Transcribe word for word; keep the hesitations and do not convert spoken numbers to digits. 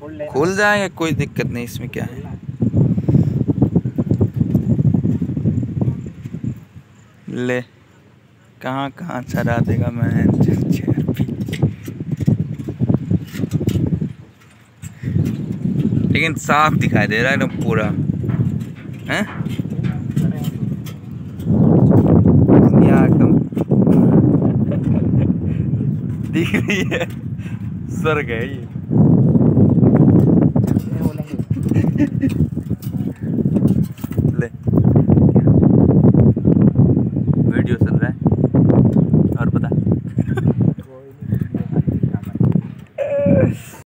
खुल जाएगा, कोई दिक्कत नहीं, इसमें क्या है। ले कहाँ कहाँ चरा देगा मैं चेयर पे। लेकिन साफ दिखाई दे रहा है एकदम पूरा, हैं दुनिया एकदम दिख रही है। स्वर्ग है ये।